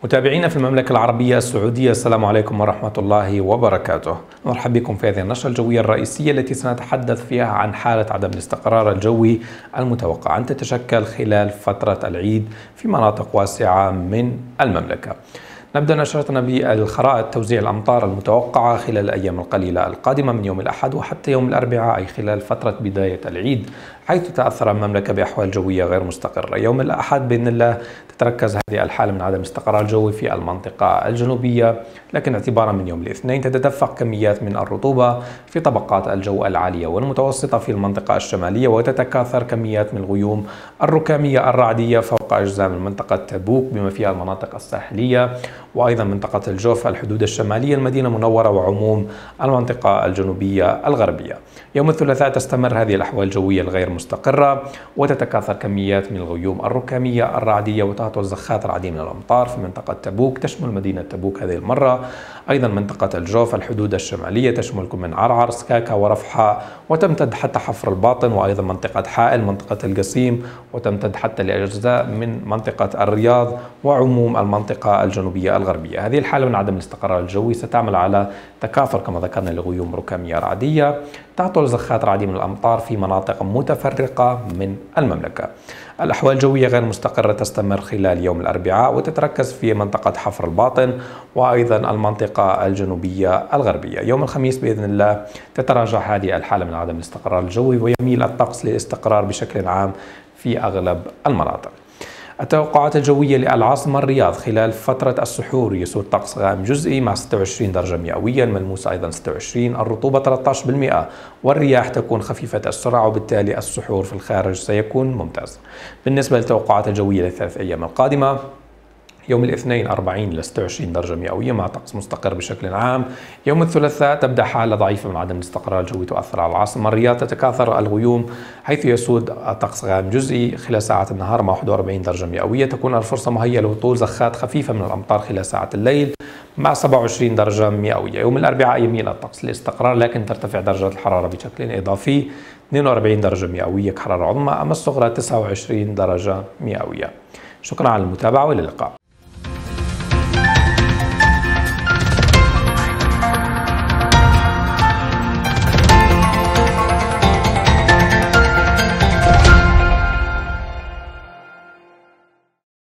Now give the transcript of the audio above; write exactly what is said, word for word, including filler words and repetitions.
متابعينا في المملكة العربية السعودية، السلام عليكم ورحمة الله وبركاته. نرحب بكم في هذه النشرة الجوية الرئيسية التي سنتحدث فيها عن حالة عدم الاستقرار الجوي المتوقع أن تتشكل خلال فترة العيد في مناطق واسعة من المملكة. نبدأ نشرتنا بالخرائط توزيع الأمطار المتوقعة خلال الأيام القليلة القادمة من يوم الأحد وحتى يوم الأربعاء، أي خلال فترة بداية العيد، حيث تتأثر المملكة بأحوال جوية غير مستقرة. يوم الأحد بإذن الله تتركز هذه الحالة من عدم الاستقرار الجوي في المنطقة الجنوبية، لكن اعتبارا من يوم الاثنين تتدفق كميات من الرطوبة في طبقات الجو العالية والمتوسطة في المنطقة الشمالية، وتتكاثر كميات من الغيوم الركامية الرعدية فوق أجزاء من منطقة تبوك بما فيها المناطق الساحلية، وأيضا منطقة الجوف، الحدود الشمالية، المدينة المنورة، وعموم المنطقة الجنوبية الغربية. يوم الثلاثاء تستمر هذه الأحوال الجوية الغير مستقرة، وتتكاثر كميات من الغيوم الركامية الرعدية وتهطل زخات رعدية من الأمطار في منطقة تبوك، تشمل مدينة تبوك هذه المرة، أيضا منطقة الجوف، الحدود الشمالية تشمل من عرعر، سكاكا، ورفحة، وتمتد حتى حفر الباطن، وأيضا منطقة حائل، منطقة القصيم، وتمتد حتى لأجزاء من منطقة الرياض وعموم المنطقة الجنوبية الغربية. هذه الحالة من عدم الاستقرار الجوي ستعمل على تكاثر كما ذكرنا لغيوم ركامية رعدية، تعطل زخات رعدية من الأمطار في مناطق متفرقة من المملكة. الأحوال الجوية غير مستقرة تستمر خلال يوم الأربعاء وتتركز في منطقة حفر الباطن وأيضا المنطقة الجنوبية الغربية. يوم الخميس بإذن الله تتراجع هذه الحالة من عدم الاستقرار الجوي ويميل الطقس للاستقرار بشكل عام في أغلب المناطق. التوقعات الجوية للعاصمة الرياض خلال فترة السحور: يسود طقس غائم جزئي مع ستة وعشرين درجة مئوية، الملموس أيضا ستة وعشرين، الرطوبة ثلاثة عشر بالمئة، والرياح تكون خفيفة السرعة، وبالتالي السحور في الخارج سيكون ممتاز. بالنسبة للتوقعات الجوية للثلاث أيام القادمة: يوم الاثنين أربعين إلى ستة وعشرين درجة مئوية مع طقس مستقر بشكل عام. يوم الثلاثاء تبدأ حالة ضعيفة من عدم الاستقرار الجوي تؤثر على العاصمة الرياض، تتكاثر الغيوم حيث يسود طقس غائم جزئي خلال ساعات النهار مع واحد وأربعين درجة مئوية، تكون الفرصة مهيئة لهطول زخات خفيفة من الأمطار خلال ساعات الليل مع سبعة وعشرين درجة مئوية. يوم الأربعاء يميل الطقس للاستقرار لكن ترتفع درجة الحرارة بشكل إضافي، اثنين وأربعين درجة مئوية كحرارة عظمى، أما الصغرى تسعة وعشرين درجة مئوية. شكرا على المتابعة والى اللقاء.